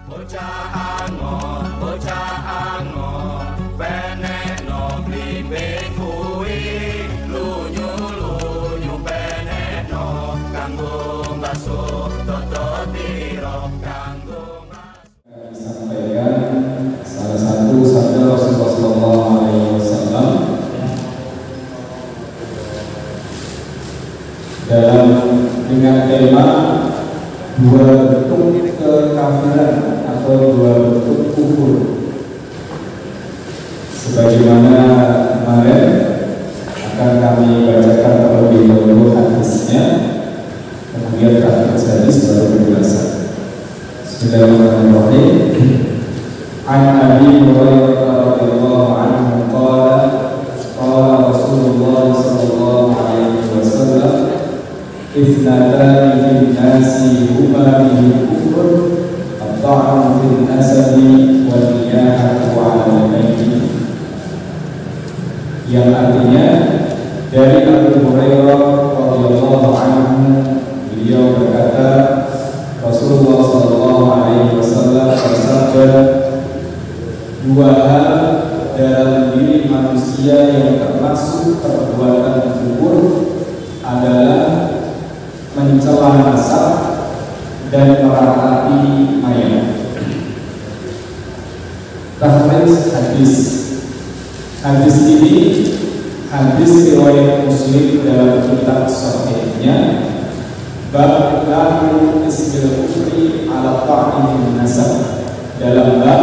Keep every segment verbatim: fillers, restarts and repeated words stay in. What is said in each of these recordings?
dalam dengan tema dua bentuk kekafiran atau dua bentuk kufur. Sebagaimana kemarin akan kami bacakan terlebih dahulu hadisnya, kemudian hadis hadis baru penjelasan. Bismillahirrahmanirrahim. An Abi Hurairah radhiyallahu anhu qala qala Rasulullah sallallahu alaihi wasallam Ithnatani fil nasi huma bihi kufr at-ta'nu fil nasabi wal niyahatu 'ala al-mayyit. Yang artinya dari Abu Hurairah radhiyallahu anhu, beliau berkata Rasulullah sallallahu alaihi wasallam bersabda, dua hal dalam diri manusia yang termasuk perbuatan kufur adalah mencela nasab dan meratapi mayat. Takhrij hadis. Hadis ini hadis riwayat Muslim dalam kitab Sahihnya, bab laku ismil kufri ala ta'ni nasab, dalam bab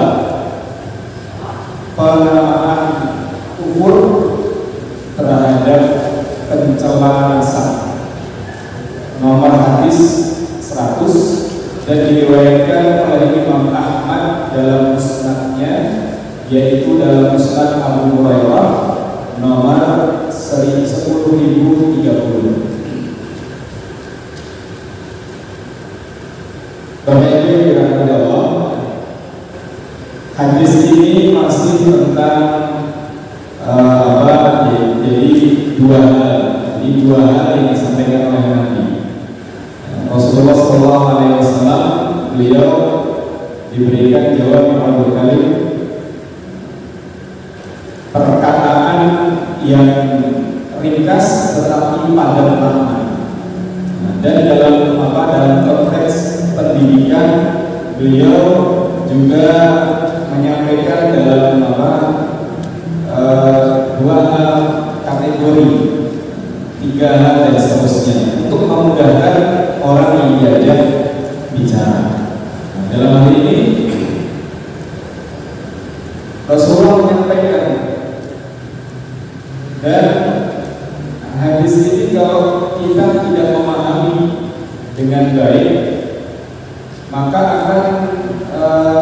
penamaan kufur terhadap pencela nasab. Nomor hadis seratus dan diriwayatkan oleh Imam Ahmad dalam musnadnya, yaitu dalam musnad Abu Hurairah nomor sepuluh ribu tiga puluh. Bapak Ibu yang dirahmati Allah, hadis ini masih tentang uh, apa? Jadi dua hal, jadi dua hal yang disampaikan oleh Nabi Rasulullah Sallallahu Alaihi Wasallam. Beliau diberikan jawab yang berkali, perkataan yang ringkas tetapi padat makna. Dan dalam apa dalam konteks pendidikan, beliau juga menyampaikan dalam apa e, dua hal kategori, tiga hal dan seterusnya untuk memudahkan orang yang diajak bicara. Nah, dalam hal ini Rasulullah menyampaikan, dan hadis ini kalau kita tidak memahami dengan baik, maka akan e,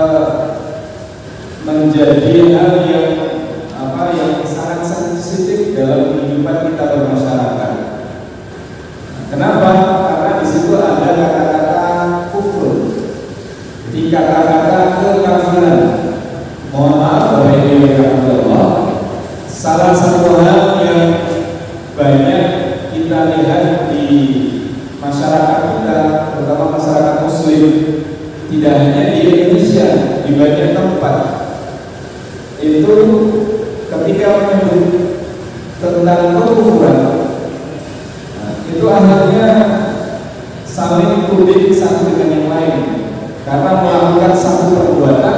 menjadi hal yang apa yang sangat sensitif dalam kehidupan kita bermasyarakat. Kenapa? Karena di situ ada kata-kata kufur, jadi kata-kata kekafiran. Mohon maaf Bapak Ibu yang Allah, salah satu hal yang banyak kita lihat di masyarakat kita, terutama masyarakat Muslim, tidak hanya di Indonesia, di banyak tempat, itu ketika menyebut tentang kekufuran, nah, itu akhirnya saling tuding satu dengan yang lain karena melakukan satu perbuatan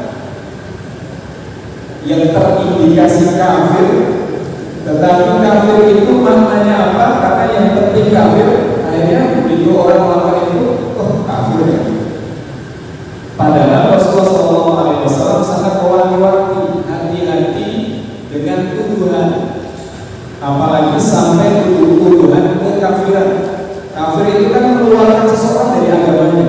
yang terindikasi kafir. Tetapi kafir itu maknanya apa? Karena yang penting kafir, akhirnya begitu orang melakukan itu, oh kafir ya. Padahal Rasulullah shallallahu alaihi wasallam sangat mewanti-wanti, hati-hati dengan tuduhan, apalagi sampai tuduhan kekafiran. Kafir itu kan mengeluarkan seseorang dari agamanya.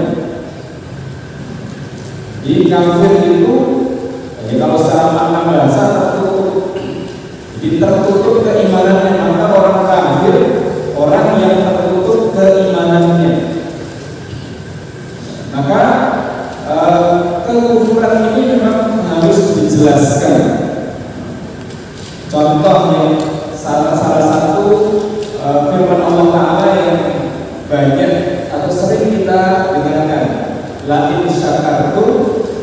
Jadi kafir itu, jadi kalau secara makna bahasa tertutup, jadi tertutup keimanannya, maka orang kafir orang yang tertutup keimanannya. Maka Uh, kekufuran ini memang harus dijelaskan. Contoh yang salah, salah satu uh, firman Allah Ta'ala yang banyak atau sering kita dengarkan, la in syakartum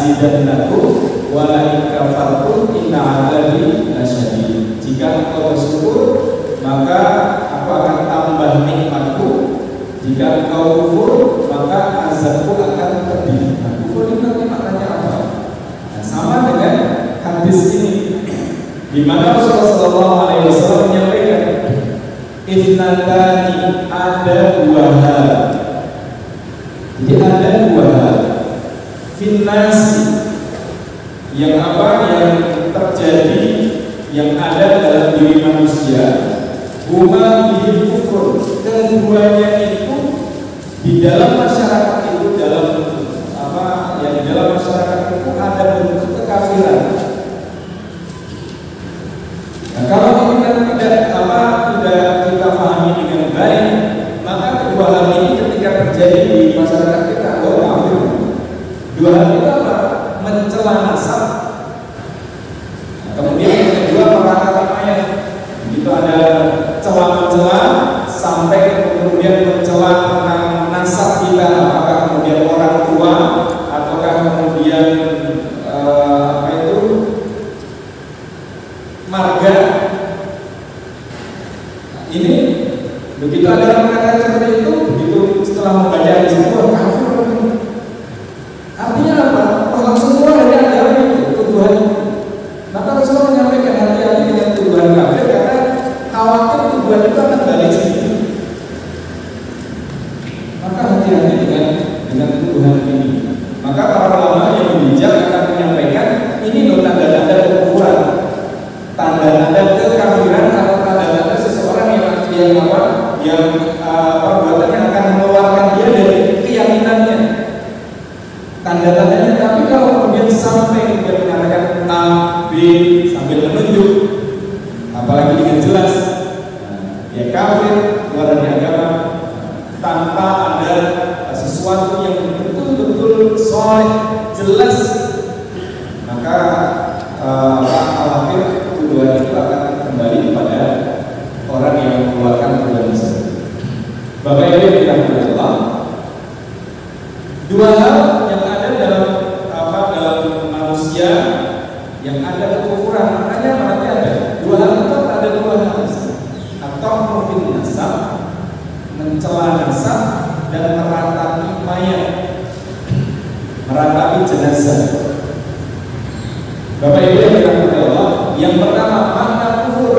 azidannakum wa la in kafartum inna 'adzabi lasyadid. Jika engkau bersyukur, maka aku akan tambah nikmatku. Jika engkau kufur, maka azabku akan pedih. Nah, kufur itu nanti maknanya apa? Nah, sama dengan hadis ini, di mana Rasulullah Shallallahu Alaihi Wasallam menyampaikan, "Ifnatani, ada dua hal." Jadi ada dua hal finasi yang apa yang terjadi, yang ada dalam diri manusia, huma bil kufur. Keduanya itu di dalam masyarakat itu, dalam apa ya di dalam masyarakat itu ada bentuk kekafiran. Nah, kalau kita tidak apa tidak kita pahami dengan baik, maka kedua hal ini ketika terjadi di masyarakat kita, oh kafir. Dua hal itu apa? Mencela nasab. Nah, kemudian yang kedua meratapi mayat. Itu ada celah-celah sampai kemudian mencela tentang nasab kita, apakah kemudian orang tua ataukah kemudian eh, apa itu marga. Nah, ini begitu ada yang mengatakan seperti itu, begitu setelah membaca hadis itu kafir. Artinya apa? Kalau semua dari agama itu tuduhan. Maka Rasulullah menyampaikan hati-hati dengan tuduhan kafir karena khawatir tuduhan itu akan balik sini. Maka hati-hati dengan dengan tuduhan ini. Maka para ulama yang bijak akan menyampaikan ini loh tanda-tanda kekufuran, tanda-tanda kekafiran atau tanda-tanda seseorang yang yang apa yang uh, perbuatannya akan mengeluarkan dia dari keyakinannya. Tanda-tandanya, tapi kalau kemudian sampai dia mengatakan A, B sambil menunjuk, apalagi dengan jelas, nah, ya kafir, keluar dari agama, tanpa ada sesuatu yang betul-betul soleh, jelas, maka uh, khawatir tuduhan itu akan kembali kepada orang yang mengeluarkan tuduhan tersebut. Bapak Ibu yang dirahmati Allah, dua hal yang ada dalam apa dalam manusia yang ada kekufuran, makanya berarti ada dua hal itu, ada dua hal atau mungkin nasab, mencela nasab dan meratapi mayat, meratapi jenazah. Bapak Ibu yang dirahmati Allah, yang pertama makna kufur.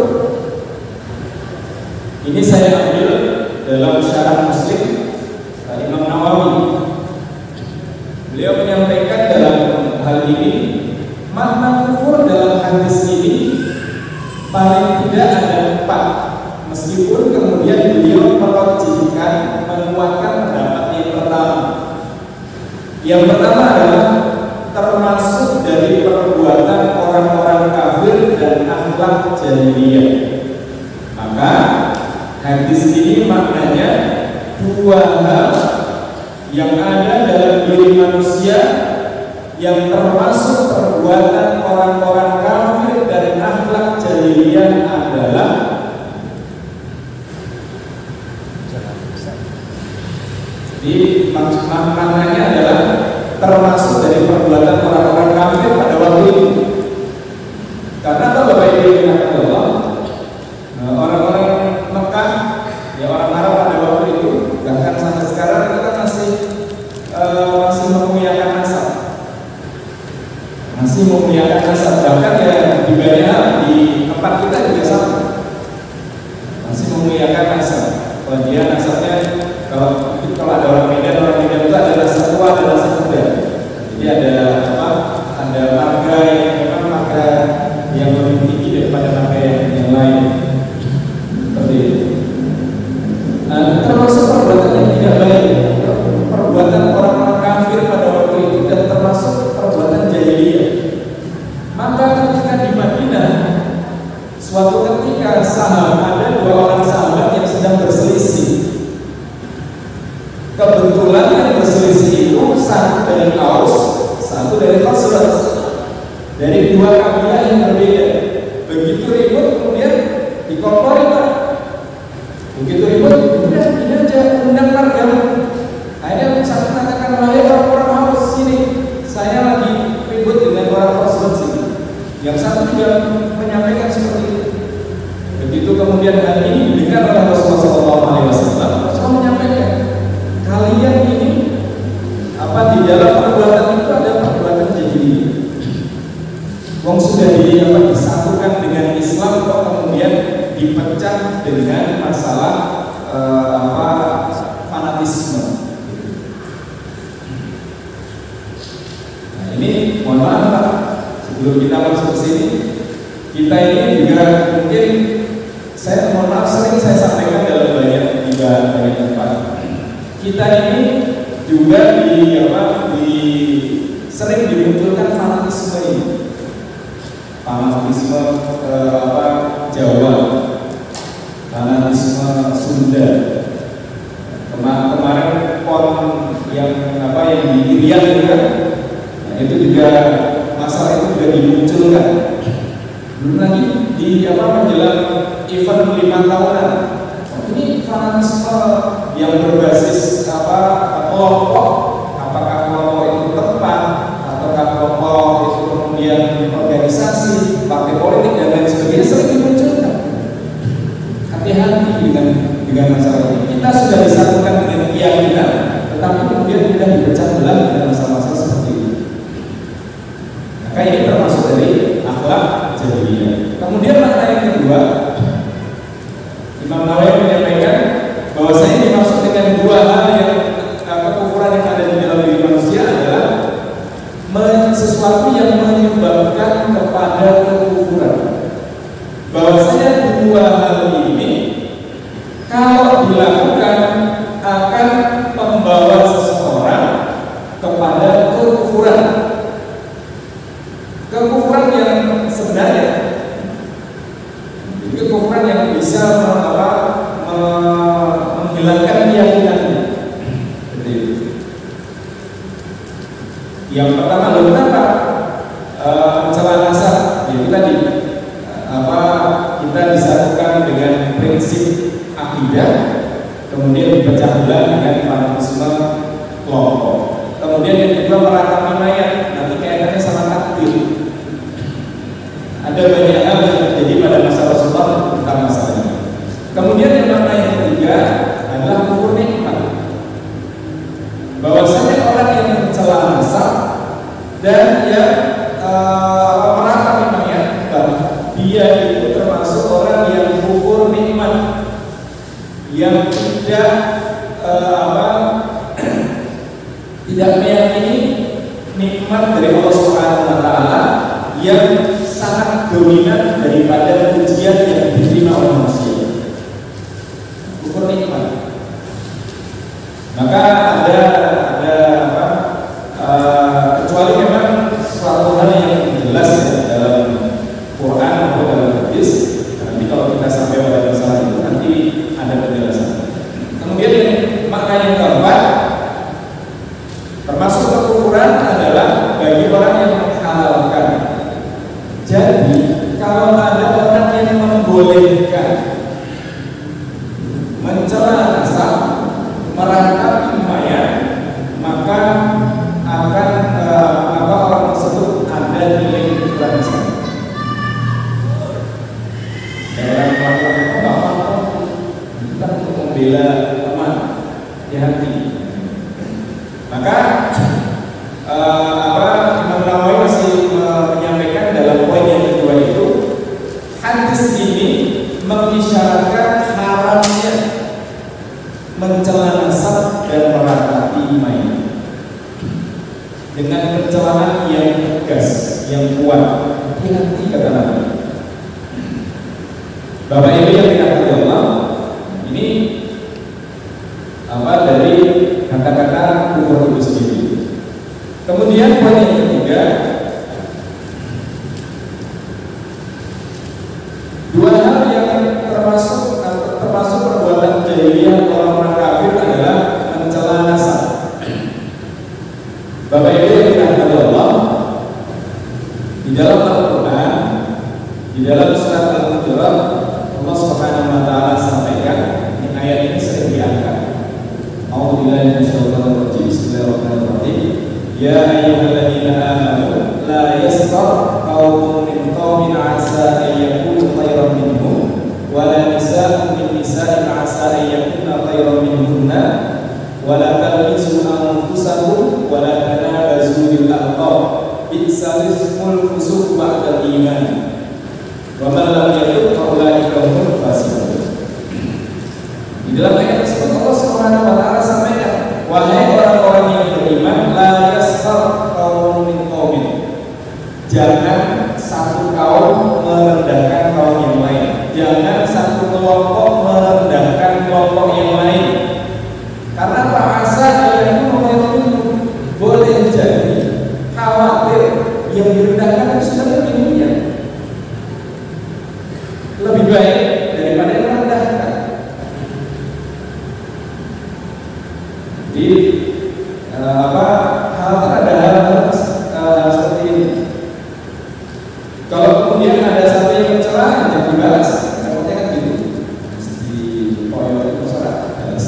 Ini saya ambil dalam syarah Muslim Imam Nawawi. Beliau menyampaikan dalam hal ini makna kufur dalam hadis ini paling tidak ada empat, meskipun kemudian beliau merojihkan, menguatkan pendapat yang pertama. Yang pertama adalah termasuk dari perbuatan orang-orang kafir dan akhlak jahiliyah. Maka hadis ini maknanya dua hal yang ada dalam diri manusia yang termasuk perbuatan orang-orang kafir dan akhlak jahiliyah adalah jadi maknanya adalah termasuk dari perbuatan orang-orang kafir pada waktu itu. Karena kalau Bapak Ibu ingat Allah, orang-orang Mekah, ya orang Arab pada waktu itu, bahkan sampai sekarang kita masih uh, masih memuliakan nasab, masih memuliakan nasab. Bahkan ya di banyak di tempat kita juga sama, masih memuliakan nasab. Kalau dia nasabnya, kalau kalau ada orang Medan, orang Medan itu ada nasab tua, ada nasab muda. Jadi ada apa? Ada marga yang memang marga yang lebih tinggi daripada marga yang, yang lain. Seperti itu. Nah, termasuk perbuatan yang tidak baik, perbuatan orang-orang kafir pada waktu itu, dan termasuk perbuatan jahiliyah. Maka ketika di Madinah, suatu ketika sahabat, ada dua orang sahabat yang sedang berselisih. Kebetulan yang berselisih itu satu dari Aus, satu dari Khazraj, dari dua kabilah yang berbeda. Begitu ribut kemudian dikompori Pak. Begitu ribut, udah ini aja undang marga. Akhirnya satu mengatakan, wahai orang-orang Aus, sini saya lagi perbuatan itu ada perbuatan jadi wong sudah di, apa, disatukan dengan Islam kok kemudian dipecah dengan masalah eh, apa fanatisme. Nah, ini mohon maaf Pak, sebelum kita masuk ke sini, kita ini juga mungkin saya mohon maaf sering saya sampaikan dalam banyak juga banyak tempat. Kita ini juga di apa di sering dimunculkan fanatisme ini, fanatisme eh, apa Jawa, fanatisme Sunda. Kemarin, kemarin pon yang apa yang di Irian itu kan, nah, itu juga masalah itu juga dimunculkan. Belum lagi di apa menjelang event lima tahunan. Ini fanatisme yang berbasis apa kelompok, apakah kelompok itu tempat ataukah kelompok itu kemudian organisasi, partai politik dan lain sebagainya sering dimunculkan. Hati-hati dengan dengan masalah ini. Kita sudah disatukan dengan keyakinan, tetapi kemudian kita dipecah belah dengan masalah-masalah seperti ini. Maka ini termasuk dari akhlak jahiliyah. Kemudian makna yang kedua, Imam Nawawi menyampaikan bahwa saya dimaksud dengan dua hal yang kekufuran yang ada di dalam diri manusia adalah sesuatu yang menyebabkan kepada kekufuran. Bahwasanya dua hal ini kalau dilakukan akan membawa seseorang kepada kekufuran. Kekufuran yang sebenarnya, kekufuran yang bisa apa, menghilangkan keyakinannya. Jadi, yang pertama adalah kenapa e, mencela nasab? Jadi tadi apa kita disatukan dengan prinsip akidah, kemudian dipecah belah dengan fanatisme kelompok. Kemudian yang kedua meratapi mayat, nanti kaitannya sama takdir. Ada banyak hal yang terjadi pada masa Rasulullah tentang masalah ini. Kemudian yang makna yang ketiga adalah kufur nikmat. Bahwasanya orang yang mencela nasab dan yang uh, meratapi mayat, dia itu termasuk orang yang kufur nikmat, yang tidak uh, apa tidak meyakini nikmat dari Allah Subhanahu wa taala yang sangat dominan daripada ujian yang diterima oleh manusia. Kufur nikmat. Maka ada ada apa? Uh, kecuali memang suatu hal yang jelas ya, dalam Quran atau dalam hadis. Nanti kalau kita sampai pada masalah itu nanti ada penjelasan. Kemudian yang makna yang keempat, termasuk kekufuran adalah bagi orang yang menghalalkan. Jadi kalau ada orang yang membolehkan mencela nasab, meratapi mayat, maka akan uh, maka orang tersebut ada nilai kekufuran di sana. Orang melakukan itu nggak apa-apa, kita untuk membela teman, hati. Maka uh, apa Imam Nawawi masih menyampaikan dalam poin yang kedua itu, hadis ini mengisyaratkan haramnya mencela nasab dan meratapi mayat dengan pencelaan yang tegas, yang kuat. Hati-hati kata Nabi. Bapak Ibu yang dirahmati Allah, ini apa dari kata-kata kufur itu sendiri. Kemudian poin yang ketiga, dua hal yang termasuk termasuk perbuatan jahiliyah orang-orang kafir adalah mencela nasab. Bapak Ibu yang dirahmati Allah, di dalam Al-Quran, di dalam surat Al-Hujurat, Allah Subhanahu wa taala sampaikan, ini ayat ini sering diangkat. A'udzubillahi minasyaitonir rajim. Bismillahirrahmanirrahim. Ya ayyuhalladzina amanu la yaskhar qaumun min qaumin 'asa an yakunu khairan minhum wa la nisaa'un min nisaa'in 'asa an yakunna khairan minhunna wa la talmizu anfusakum wa la tanabazu nuzulil alqab bi'sal ismul fusuq ba'dal iman wa man lam yatub fa ulaika humul fasiqun. Di dalam ayat tersebut Allah Subhanahu wa taala sampaikan, wahai orang-orang yang beriman, la yaskhar qaumun min qaumin, jangan satu kaum merendahkan kaum yang lain, jangan satu kelompok merendahkan kelompok yang lain. Karena Pak Asa yang itu boleh jadi khawatir yang direndahkan itu sebenarnya lebih mulia, lebih baik daripada yang merendahkan. Jadi uh, apa hal ada hal uh, seperti ini. Kalau kemudian ada satu yang mencela, jangan dibalas. Contohnya kan gitu, di koyor itu salah balas.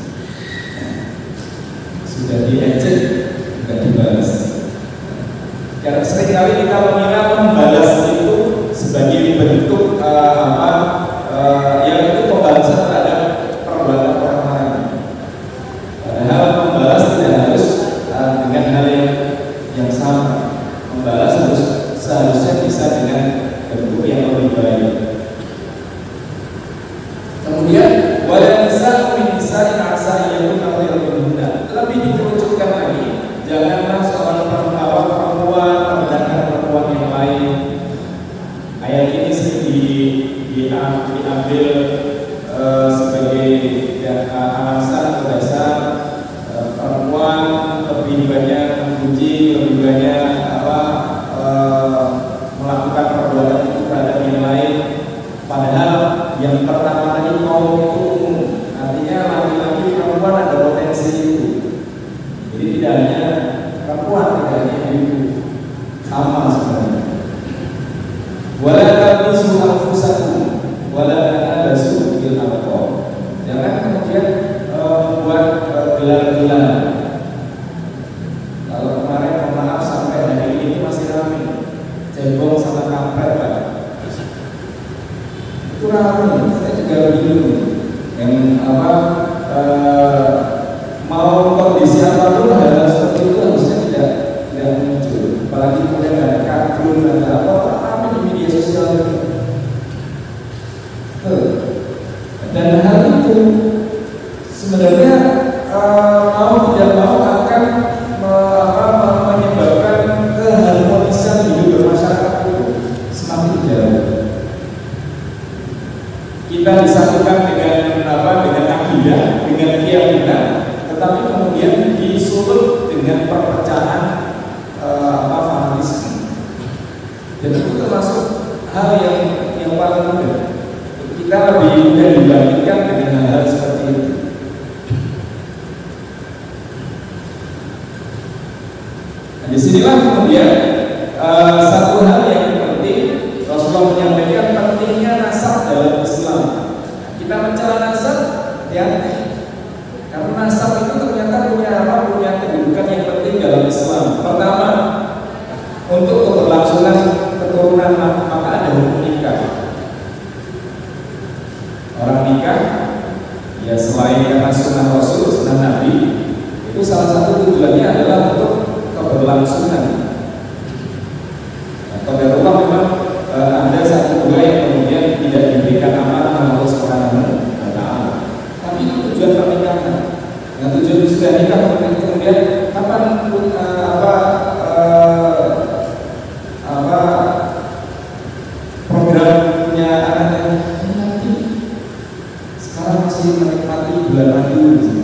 Sudah diejek, tidak dibalas. Karena seringkali kita mengira membalas itu sebagai bentuk uh, apa uh, yang itu pembalasan terhadap perbuatan orang lain. Padahal membalas tidak harus uh, dengan hal yang yang sama. Membalas harus seharusnya bisa dengan bentuk yang lebih baik. Kemudian wala nisa min nisain asa yakun khairan minhunna, lebih dikerucutkan lagi, janganlah seorang perempuan perempuan merendahkan perempuan yang lain. Ayat ini sering di, di, diambil uh, sebagai ya, alasan atau dasar uh, perempuan lebih banyak memuji, lebih banyak apa uh, melakukan perbuatan itu terhadap yang lain. Padahal yang pertama tadi kaum itu umum, artinya laki-laki perempuan ada potensi itu. Jadi tidak hanya perempuan, tidak hanya ibu, sama sebenarnya. Wala tabisu anfusakum wala tanabasu bil alqab. Jangan kemudian membuat uh, gelar-gelar. Kalau kemarin maaf sampai hari ini masih ramai cebong sama kampret, Pak. Itu ramai. Saya juga bingung yang apa uh, mau kondisi apapun hal seperti itu harusnya tidak tidak muncul. Apalagi kemudian ada kadrun ada apa ramai di media sosial itu. Dan hal itu sebenarnya uh, mau tidak mau akan me, apa, menyebabkan keharmonisan hidup bermasyarakat itu semakin jauh. Kita disatukan dengan apa, dengan akidah, dengan keyakinan, tetapi kemudian disulut dengan perpecahan uh, apa fanatisme. Dan itu termasuk hal yang yang paling mudah. Kita lebih mudah dibandingkan dengan hal-hal seperti itu. Nah, disinilah kemudian uh, satu hal yang penting Rasulullah menyampaikan pentingnya nasab dalam Islam. Kita mencela nasab, ya, karena nasab itu ternyata punya apa? Punya kedudukan yang penting dalam Islam. Pertama, untuk keberlangsungan keturunan maka ada hukum nikah. Orang nikah, ya selain karena sunnah Rasul, sunnah Nabi, itu salah satu tujuannya adalah untuk keberlangsungan. Atau dari Allah memang e, ada satu dua yang kemudian tidak diberikan amanah oleh Allah Subhanahu wa taala. Tapi itu tujuan pernikahan. Yang tujuan sudah nikah kemudian kapan e, apa e, apa programnya anaknya nanti. Sekarang masih menikmati bulan madu.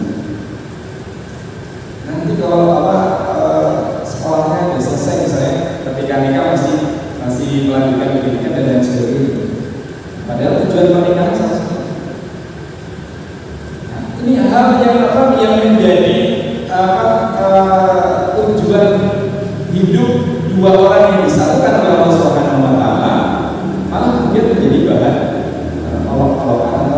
Nanti kalau apa e, sekolahnya sudah selesai misalnya, ketika nikah masih masih melanjutkan pendidikan dan lain sebagainya. Padahal tujuan pernikahan sama sekali. Nah, ini hal yang apa yang menjadi apa e, tujuan hidup dua orang yang disatukan oleh Allah Subhanahu wa taala, malah kemudian menjadi bahan olok-olokan atau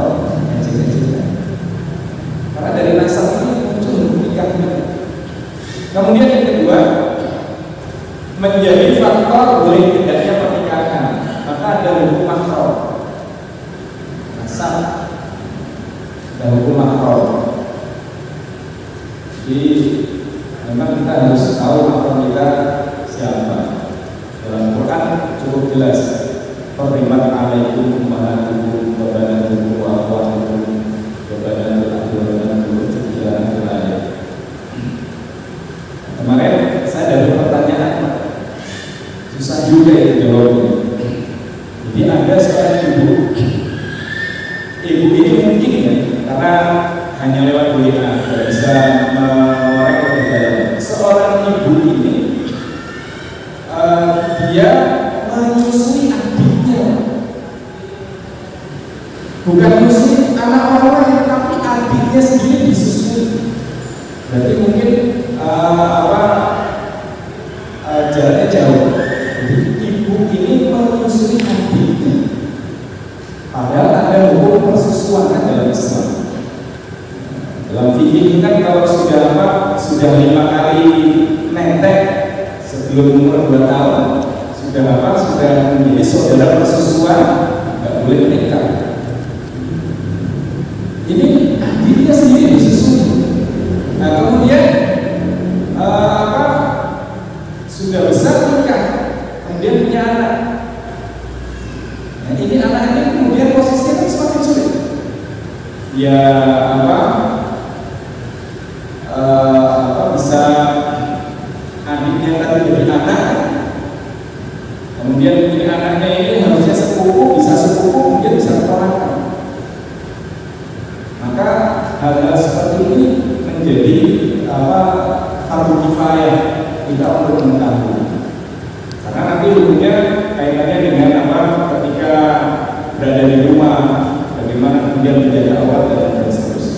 karena dari nasab ini muncul nikahnya. Kemudian yang kedua, menjadi faktor boleh tidaknya pernikahan, maka ada hukum mahram. Nasab ada hukum mahram. Jadi memang kita harus tahu apa kita siapa. Dalam Quran cukup jelas, Hurrimat alaikum ummahatukum wa banatukum wa akhwatukum wa banatul akhi wa banatul ukhti ila akhir ayat. Kemarin saya ada pertanyaan, susah juga ya jawabnya. Jadi ada seorang ibu, ibu ini mungkin ya, karena hanya lewat W A tidak bisa mengorek lebih dalam. Seorang ibu ini uh, dia menyusui adiknya, bukan menyusui anak orang lain, tapi adiknya sendiri disusui. Berarti mungkin uh, apa uh, jaraknya jauh. Jadi ibu ini menyusui adiknya. Padahal ada hukum persusuan dalam Islam. Dalam fikih kan kalau sudah apa sudah lima kali netek sebelum umur dua tahun sudah apa sudah menjadi saudara persusuan, nggak boleh menikah. Ini adiknya sendiri disusui. Nah kemudian uh, apa sudah besar nikah, kemudian punya anak. Nah ini anak ini kemudian posisinya kan semakin sulit. Ya apa? Uh, apa bisa adiknya tadi jadi anak, kemudian ini anaknya ini harusnya sepupu, bisa sepupu, kemudian bisa keponakan. Maka hal-hal seperti ini menjadi apa fardu kifayah kita untuk mengetahui. Karena nanti hukumnya kaitannya dengan apa ketika berada di rumah, bagaimana kemudian menjaga awal dan seterusnya.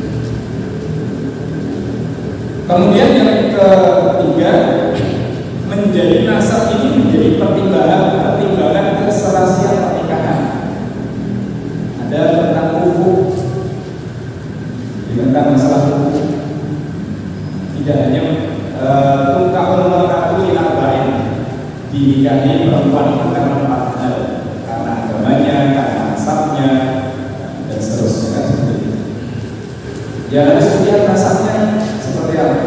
Kemudian yang ketiga, menjadi nasab ini menjadi pertimbangan pertimbangan keserasian pernikahan. Ada tentang kufu, tentang masalah kufu. Tidak hanya tungkapul mar'atu ila arba'in, dinikahi perempuan itu karena empat hal, karena agamanya, karena nasabnya, dan seterusnya kan seperti itu. Ya harus lihat nasabnya seperti apa.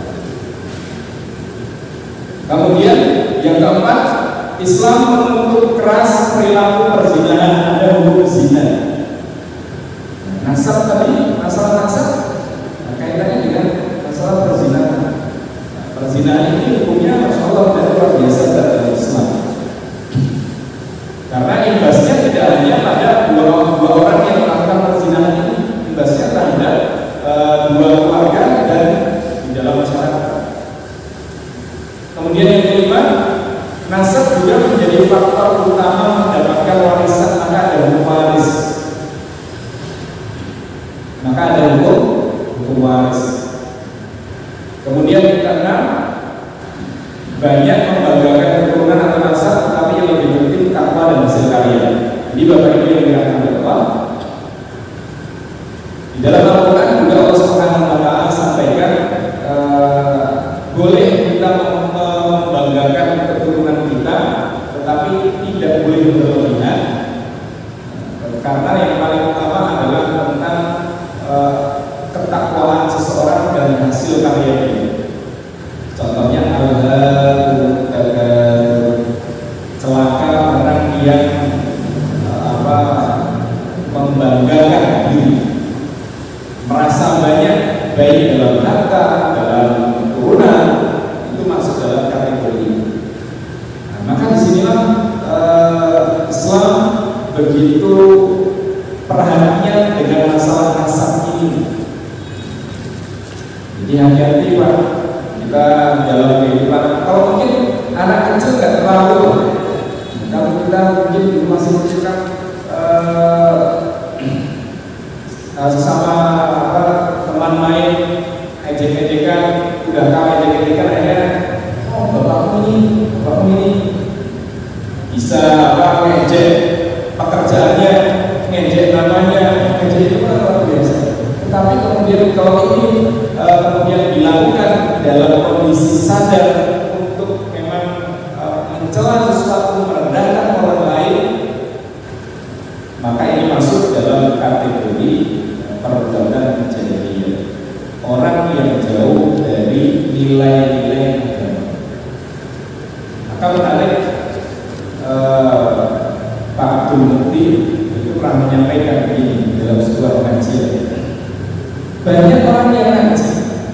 Kemudian yang keempat, Islam menuntut keras perilaku perzinahan, ada hukum zina. Nasab tadi, masalah nasab nah, kaitannya dengan masalah perzinahan. Nah, perzinahan ini hukumnya masya Allah luar biasa dalam Islam. Karena imbasnya tidak hanya pada dua, dua orang yang melakukan perzinahan ini, imbasnya terhadap uh, dua keluarga dan di dalam masyarakat. Kemudian yang kelima, nasab juga menjadi faktor utama mendapatkan warisan, maka ada hukum waris. Maka ada hukum hukum waris. Kemudian yang keenam, banyak membanggakan keturunan atau nasab, tetapi yang lebih penting takwa dan hasil karya. Jadi bapak ibu yang dirahmati Allah, di dalam Al-Quran juga Allah Subhanahu wa Ta'ala sampaikan uh, boleh kita membanggakan keturunan kita, tetapi tidak boleh berlebihan, karena yang paling utama adalah tentang uh, ketakwaan seseorang dan hasil karyanya. Contohnya al-haakumut takatsur, celaka orang yang uh, apa membanggakan diri, merasa banyak baik dalam harta, dalam turunan, itu masuk dalam kategori ini. Nah, maka disinilah uh, Islam begitu perhatian dengan masalah nasab ini. Jadi hati-hati Pak, kita dalam kehidupan. Kalau mungkin anak kecil nggak terlalu, kalau kita mungkin masih kecil kan uh, sesama apa teman main ejek-ejekan, udah kalah ejek-ejekan akhirnya oh bapakmu ini, bapakmu ini bisa apa ngejek pekerjaannya, ngejek namanya, ngejek itu kan luar biasa. Tetapi kemudian kalau ini e, kemudian dilakukan dalam kondisi sadar untuk memang e, mencela sesuatu, merendahkan orang lain, maka ini masuk dalam kategori perbuatan jahiliyah. Orang yang jauh dari nilai Kalau menarik, eh, Pak Abdul Mukti itu pernah menyampaikan begini dalam sebuah pengajian. Banyak orang yang ngaji,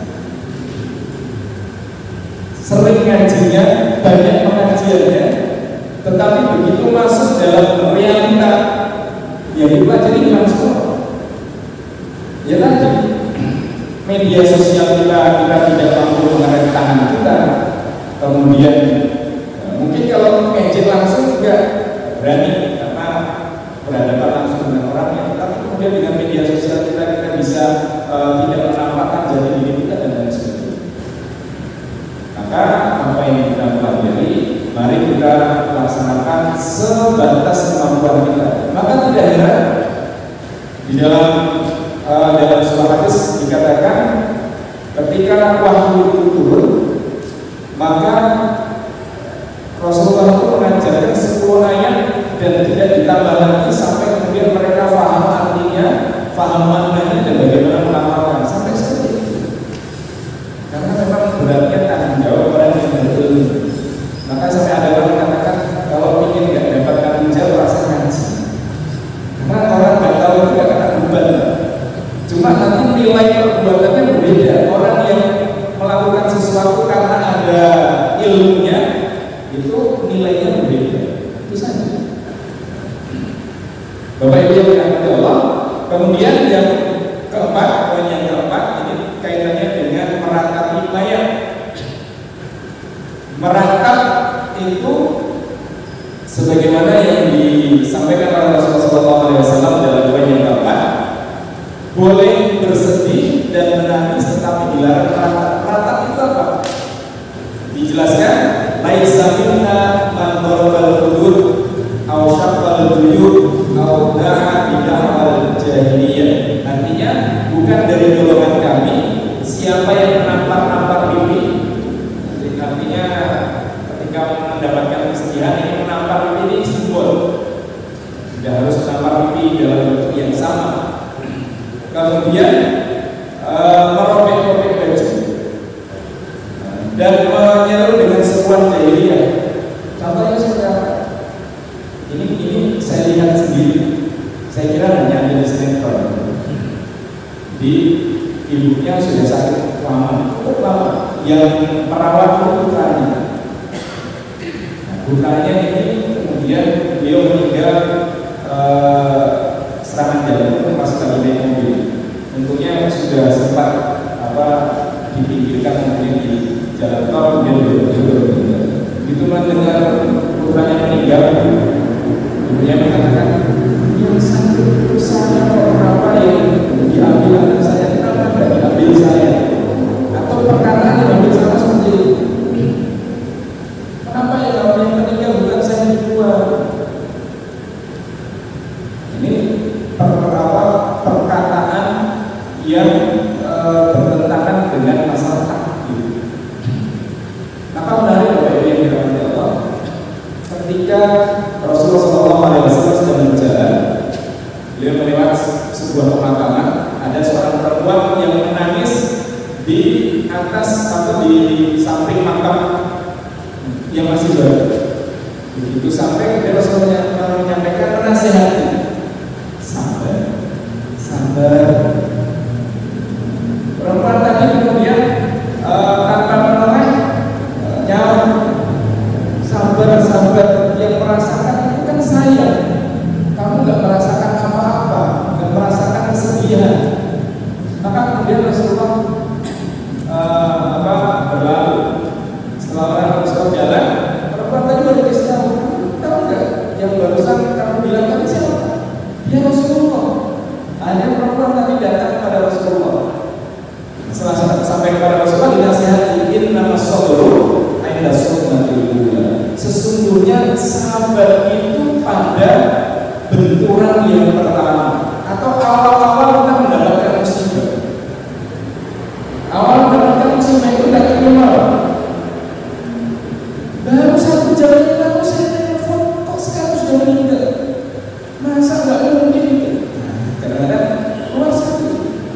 sering ngajinya, banyak pengajiannya, tetapi begitu masuk dalam realita yang dipelajari langsung, ya tadi media sosial kita kita tidak mampu mengenai tangan kita, kemudian mungkin kalau ngejek langsung juga berani karena berhadapan langsung dengan orangnya, tapi kemudian dengan media sosial kita kita bisa uh, tidak menampakkan jati diri kita dan lain sebagainya. Maka apa yang kita pelajari, mari kita laksanakan sebatas kemampuan kita. Maka tidak heran di dalam uh, dalam surah hadis dikatakan ketika wahyu itu turun, maka Rasulullah itu mengajarkan sepuluh ayat dan tidak ditambah lagi sampai kemudian mereka paham artinya, paham maknanya dan bagaimana mengamalkan sampai seperti itu. Karena memang beratnya tanggung jawab orang yang berilmu. Maka sampai ada orang mengatakan kalau ingin nggak dapat tanggung jawab rasa ngaji. Karena orang nggak tahu itu nggak akan beban. Cuma nanti nilai perbuatannya berbeda. Orang yang melakukan sesuatu karena ada ilmunya itu nilainya berbeda. Itu saja. Bapak Ibu yang dirahmati Allah. Kemudian yang keempat, poin yang keempat ini kaitannya dengan meratapi mayat. Meratap itu sebagaimana yang disampaikan oleh Rasulullah shallallahu alaihi wasallam dalam poin yang keempat, boleh bersedih dan menangis tetapi dilarang meratap. Meratap itu apa? Dijelaskan, laisa minna man darabal hudud aw syaqqal buyut aw da'a bid'al jahiliyah. Artinya bukan dari golongan kami siapa yang menampar-nampar pipi. Artinya ketika mendapatkan kesedihan ini menampar pipi ini simbol. Tidak harus menampar pipi dalam bentuk yang sama. Kemudian e, merobek-robek baju dan menyeru dengan seruan jahiliyah. Contohnya seperti apa? Ini ini saya lihat sendiri. Saya kira hanya ada di sinetron. Di ibunya sudah sakit lama, cukup lama. Yang merawat itu putranya. Nah, putranya ini kemudian beliau meninggal eh, serangan jantung pas lagi naik mobil. Tentunya sudah sempat apa dipinggirkan kemudian di jalan tol kemudian meninggal. Begitu mendengar putranya meninggal, dia mengatakan yang sakit itu saya berapa yang diambil anak saya, kenapa tidak diambil saya? Atau perkataan yang diambil sama seperti itu. Kenapa ya kalau yang meninggal bukan saya yang dijual? Ini beberapa perkataan yang e, bertentangan dengan masalah takdir. Maka menarik Bapak Ibu yang dirahmati Allah, ketika Rasulullah shallallahu alaihi wasallam sedang berjalan, beliau melewat sebuah pemakaman, ada seorang perempuan yang menangis di atas atau di samping makam yang masih baru. Begitu sampai kemudian Rasulullah menyampaikan menasihati, sabar, sabar. Perempuan tadi kemudian uh, tanpa menoleh uh, nyawa, sabar, sabar. Yang merasakan itu kan saya. Kamu nggak merasakan apa-apa, nggak merasakan kesedihan. Maka kemudian Rasulullah uh, apa berlalu. Setelah orang Rasulullah jalan, perempuan tadi baru kasih tahu, tahu nggak? Yang barusan kamu bilang tadi siapa? Ya Rasulullah. Hanya perempuan tadi datang kepada Rasulullah. Setelah sampai kepada Rasulullah dinasihati, inna as-sabru inda sunnati ula. Sesungguhnya sabar itu pada benturan yang pertama atau awal-awal kita mendapatkan musibah. Awal mendapatkan musibah itu tidak terima. Baru satu jam yang lalu saya telepon, kok sekarang sudah meninggal? Masa nggak mungkin itu? Kadang-kadang keluar satu.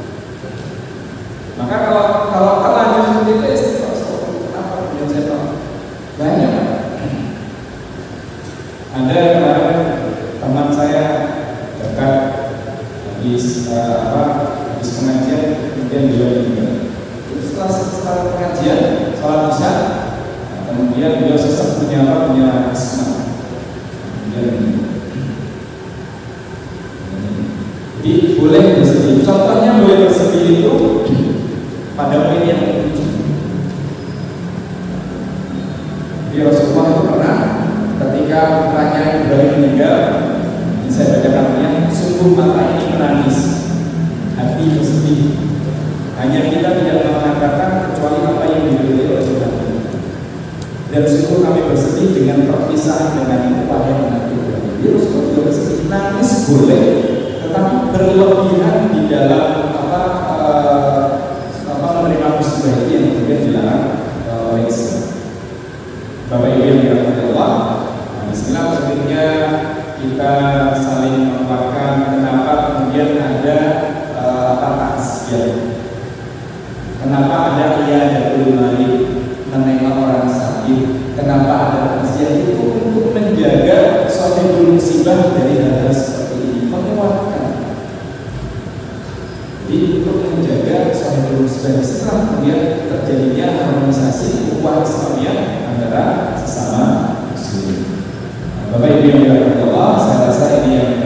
Maka kalau kalau kalau hanya seperti itu, kenapa kemudian saya tahu banyak. Ada kemarin teman saya dekat habis uh, apa habis pengajian kemudian beliau meninggal. Setelah setelah pengajian sholat isya, nah, kemudian beliau sesek punya apa punya asma. Kemudian jadi boleh bersedih. Contohnya boleh bersedih itu pada poin yang ketujuh. Di Rasulullah itu pernah ketika putranya Ibrahim meninggal, saya bacakannya, sungguh mata ini menangis, hati bersedih. Hanya kita tidak mengatakan kecuali apa yang diberi oleh Tuhan. Dan sungguh kami bersedih dengan perpisahan dengan wahai anak Ibrahim. Jadi Rasulullah juga bersedih, nangis boleh, tetapi berlebihan di dalam apa uh, apa menerima musibah itu yang kemudian dilarang oleh Islam. Bapak Ibu yang dirahmati Allah, nah, bismillah pentingnya kita saling menguatkan. Kenapa kemudian ada uh, takziah? Kenapa ada iyadatul marid, menengok orang sakit? Kenapa ada takziah? Itu untuk menjaga sahibul musibah dari hal-hal seperti ini, menguatkan. Jadi untuk menjaga sahibul musibah setelah kemudian terjadinya harmonisasi ukhuwah Islamiyah antara sesama muslim. Nah, Bapak Ibu yang dirahmati Allah, saya rasa ini yang